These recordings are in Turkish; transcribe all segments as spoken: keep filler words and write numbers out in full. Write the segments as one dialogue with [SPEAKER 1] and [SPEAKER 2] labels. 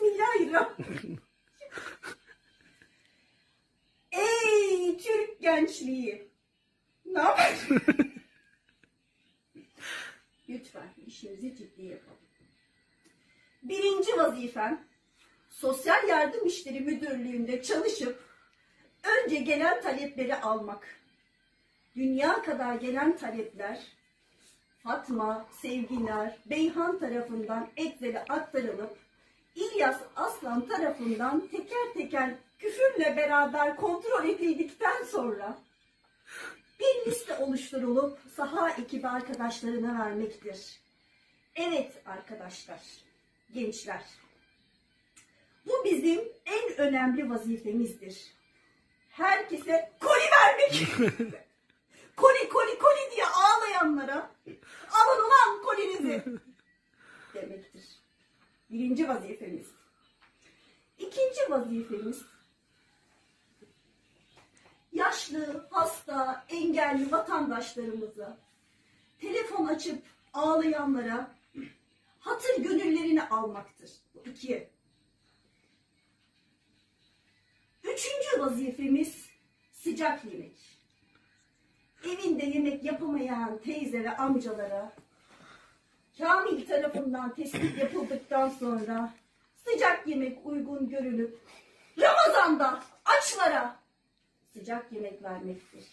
[SPEAKER 1] Bismillahirrahmanirrahim. Ey Türk gençliği! Ne yapıyorsun? Lütfen işimizi ciddi yapalım. Birinci vazifen, Sosyal Yardım İşleri Müdürlüğü'nde çalışıp önce gelen talepleri almak. Dünya kadar gelen talepler Fatma, Sevgiler, Beyhan tarafından Eksel'e aktarılıp İlyas Aslan tarafından teker teker küfürle beraber kontrol edildikten sonra bir liste oluşturulup saha ekibi arkadaşlarına vermektir. Evet arkadaşlar, gençler, bu bizim en önemli vazifemizdir. Herkese koli vermek. Koli koli koli diye ağlayanlara alın ulan kolinizi demektir. Birinci vazifemiz. İkinci vazifemiz, yaşlı, hasta, engelli vatandaşlarımıza telefon açıp ağlayanlara hatır gönüllerini almaktır. İki. Üçüncü vazifemiz sıcak yemek. Evinde yemek yapamayan teyze ve amcalara Kamil tarafından tespit yapıldıktan sonra sıcak yemek uygun görülüp Ramazan'da açlara sıcak yemek vermektir.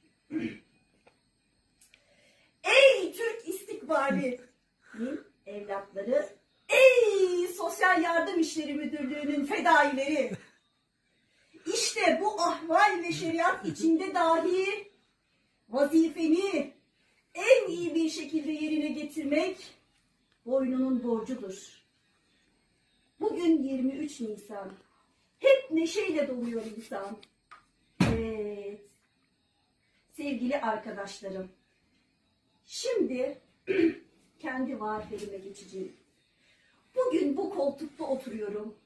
[SPEAKER 1] Ey Türk istikbali'nin evlatları, ey Sosyal Yardım İşleri Müdürlüğü'nün fedaileri, İşte bu ahval ve şeriat içinde dahi vazifeni en iyi bir şekilde yerine getirmek boynunun borcudur. Bugün yirmi üç Nisan. Hep neşeyle doluyor insan. Evet. Sevgili arkadaşlarım, şimdi kendi vaatlerime geçeceğim. Bugün bu koltukta oturuyorum.